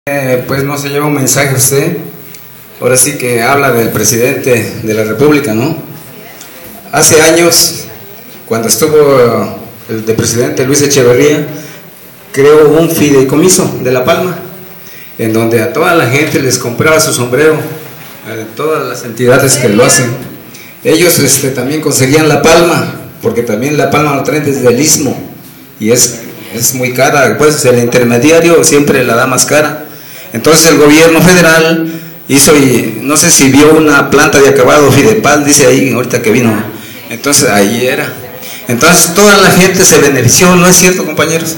Pues no se lleva un mensaje usted, ahora sí que habla del presidente de la República, ¿no? Hace años, cuando estuvo el de presidente Luis Echeverría, creó un fideicomiso de La Palma, en donde a toda la gente les compraba su sombrero, a todas las entidades que lo hacen. Ellos también conseguían La Palma, porque también La Palma lo traen desde el Istmo, y es muy cara, pues el intermediario siempre la da más cara. Entonces el gobierno federal hizo, y no sé si vio una planta de acabado Fidepal, dice ahí ahorita que vino, entonces ahí era. Entonces toda la gente se benefició, ¿no es cierto, compañeros?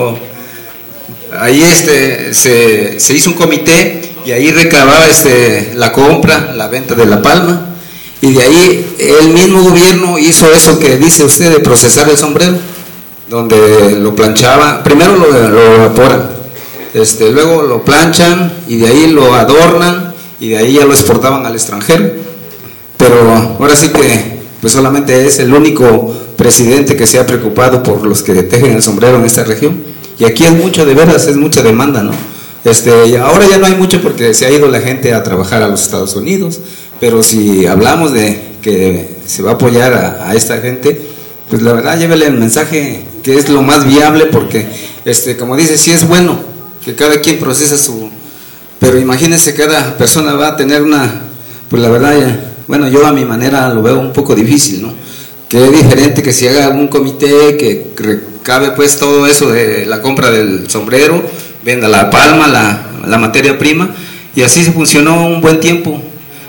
Ahí se hizo un comité y ahí recababa la compra, la venta de La Palma, y de ahí el mismo gobierno hizo eso que dice usted de procesar el sombrero, donde lo planchaba, primero lo evaporan, luego lo planchan y de ahí lo adornan y de ahí ya lo exportaban al extranjero. Pero ahora sí que pues solamente es el único presidente que se ha preocupado por los que tejen el sombrero en esta región, y aquí es mucho, de veras, es mucha demanda, ¿no? Y ahora ya no hay mucho porque se ha ido la gente a trabajar a los Estados Unidos, pero si hablamos de que se va a apoyar a esta gente, pues la verdad llévele el mensaje que es lo más viable, porque como dice, sí es bueno que cada quien procesa pero imagínense, cada persona va a tener pues la verdad, bueno, yo a mi manera lo veo un poco difícil, ¿no? Que es diferente que se haga un comité que recabe pues todo eso de la compra del sombrero, venda La Palma, la materia prima, y así se funcionó un buen tiempo.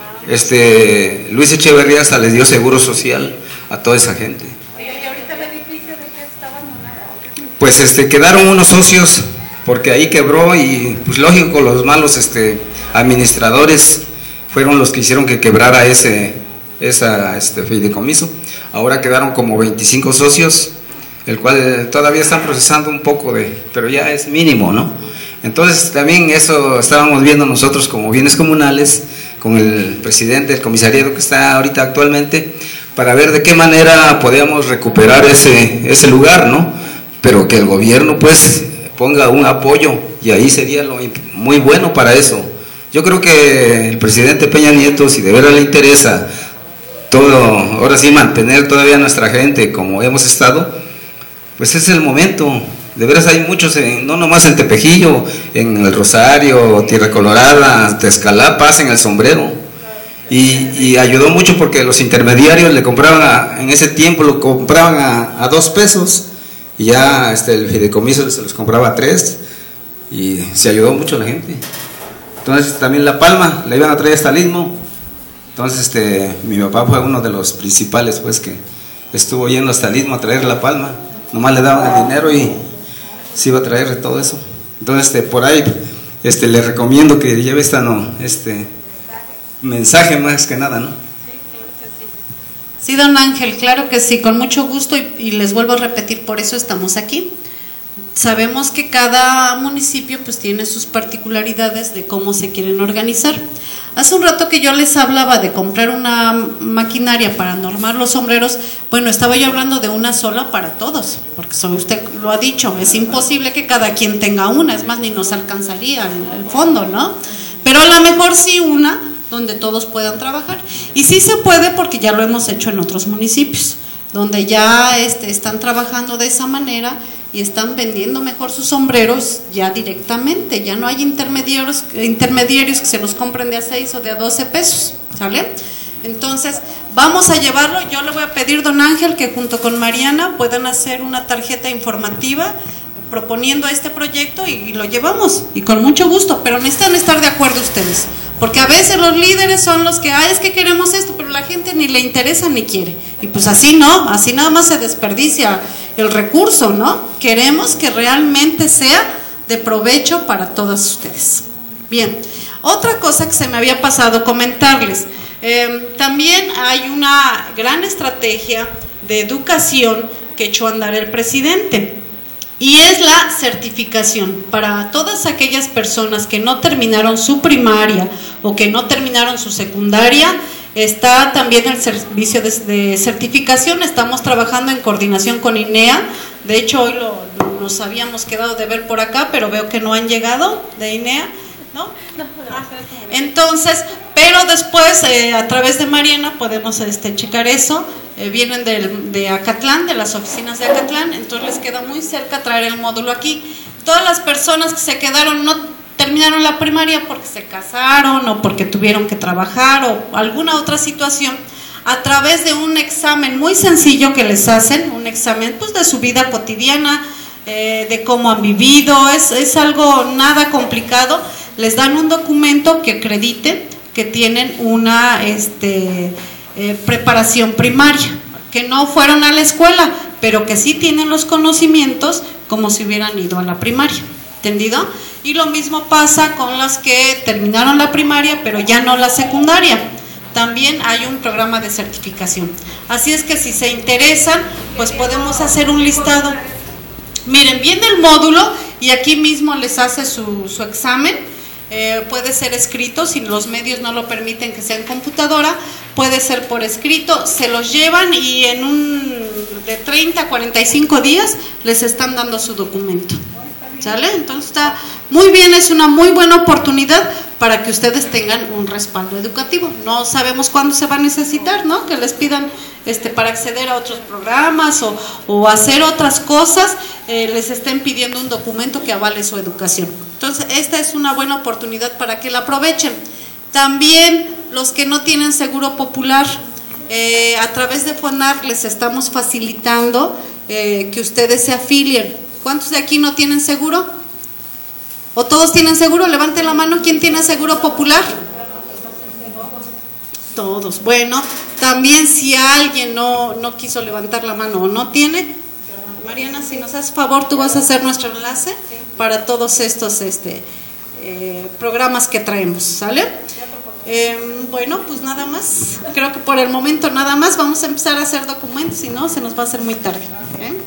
Luis Echeverría hasta les dio seguro social a toda esa gente. ¿Y ahorita el edificio de qué está abandonado? Pues quedaron unos socios, porque ahí quebró, y pues lógico, los malos administradores fueron los que hicieron que quebrara ese fideicomiso. Ahora quedaron como 25 socios, el cual todavía están procesando un poco pero ya es mínimo, ¿no? Entonces también eso estábamos viendo nosotros como bienes comunales con el presidente del comisariado que está ahorita actualmente, para ver de qué manera podíamos recuperar ese lugar, ¿no? Pero que el gobierno pues ponga un apoyo, y ahí sería muy bueno para eso. Yo creo que el presidente Peña Nieto, si de verdad le interesa todo, ahora sí mantener todavía a nuestra gente como hemos estado, pues es el momento. De veras hay muchos, no nomás en Tepejillo, en el Rosario, Tierra Colorada, Texcalapa, hacen el sombrero, y ayudó mucho porque los intermediarios le compraban en ese tiempo lo compraban a 2 pesos, y ya el fideicomiso se los compraba a 3, y se ayudó mucho a la gente. Entonces también La Palma la iban a traer hasta el Istmo. Entonces mi papá fue uno de los principales pues que estuvo yendo hasta el Istmo a traer La Palma, nomás le daban el dinero y se iba a traer todo eso. Entonces por ahí le recomiendo que lleve este mensaje más que nada, ¿no? Sí, don Ángel, claro que sí, con mucho gusto, y les vuelvo a repetir, por eso estamos aquí. Sabemos que cada municipio pues tiene sus particularidades de cómo se quieren organizar. Hace un rato que yo les hablaba de comprar una maquinaria para normar los sombreros, bueno, estaba yo hablando de una sola para todos, porque usted lo ha dicho, es imposible que cada quien tenga una, es más, ni nos alcanzaría el fondo, ¿no? Pero a lo mejor sí una donde todos puedan trabajar, y sí se puede porque ya lo hemos hecho en otros municipios, donde ya están trabajando de esa manera y están vendiendo mejor sus sombreros ya directamente, ya no hay intermediarios que se los compren de a 6 o de a 12 pesos, ¿sale? Entonces vamos a llevarlo. Yo le voy a pedir, don Ángel, que junto con Mariana puedan hacer una tarjeta informativa proponiendo este proyecto, y lo llevamos, y con mucho gusto, pero necesitan estar de acuerdo ustedes, porque a veces los líderes son los que, es que queremos esto, pero la gente ni le interesa ni quiere, y pues así no, así nada más se desperdicia el recurso, ¿no? Queremos que realmente sea de provecho para todos ustedes. Bien, otra cosa que se me había pasado comentarles, también hay una gran estrategia de educación que echó a andar el presidente, y es la certificación para todas aquellas personas que no terminaron su primaria o que no terminaron su secundaria. Está también el servicio de certificación. Estamos trabajando en coordinación con INEA. De hecho, hoy nos habíamos quedado de ver por acá, pero veo que no han llegado de INEA. ¿no? Entonces, pero después a través de Mariana podemos checar eso. Vienen de Acatlán, de las oficinas de Acatlán, entonces les queda muy cerca traer el módulo aquí. Todas las personas que se quedaron no terminaron la primaria porque se casaron o porque tuvieron que trabajar o alguna otra situación, a través de un examen muy sencillo que les hacen, un examen pues de su vida cotidiana, de cómo han vivido, es algo nada complicado. Les dan un documento que acredite que tienen una preparación primaria, que no fueron a la escuela, pero que sí tienen los conocimientos como si hubieran ido a la primaria, ¿entendido? Y lo mismo pasa con los que terminaron la primaria, pero ya no la secundaria. También hay un programa de certificación. Así es que si se interesan, pues podemos hacer un listado. Miren, viene el módulo y aquí mismo les hace su examen. Puede ser escrito, si los medios no lo permiten que sea en computadora, puede ser por escrito, se los llevan y de 30 a 45 días les están dando su documento. ¿Sale? Entonces está muy bien, es una muy buena oportunidad para que ustedes tengan un respaldo educativo. No sabemos cuándo se va a necesitar, ¿no? Que les pidan para acceder a otros programas o hacer otras cosas, les estén pidiendo un documento que avale su educación. Entonces esta es una buena oportunidad para que la aprovechen. También los que no tienen seguro popular, a través de FONAR les estamos facilitando que ustedes se afilien. ¿Cuántos de aquí no tienen seguro? ¿O todos tienen seguro? Levanten la mano. ¿Quién tiene seguro popular? Todos. Bueno, también si alguien no quiso levantar la mano o no tiene, Mariana, si nos haces favor, tú vas a hacer nuestro enlace para todos estos programas que traemos, ¿sale? Bueno, pues nada más. Creo que por el momento nada más. Vamos a empezar a hacer documentos, si no, se nos va a hacer muy tarde.